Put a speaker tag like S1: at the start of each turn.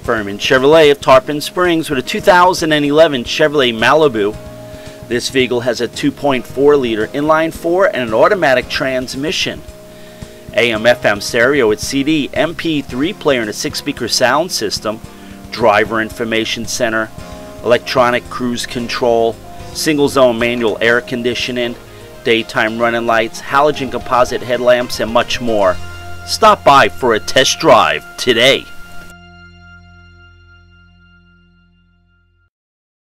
S1: Furman Chevrolet of Tarpon Springs with a 2011 Chevrolet Malibu. This vehicle has a 2.4-liter inline-4 and an automatic transmission. AM/FM stereo with CD, MP3 player and a 6-speaker sound system, driver information center, electronic cruise control, single-zone manual air conditioning, daytime running lights, halogen composite headlamps, and much more. Stop by for a test drive today.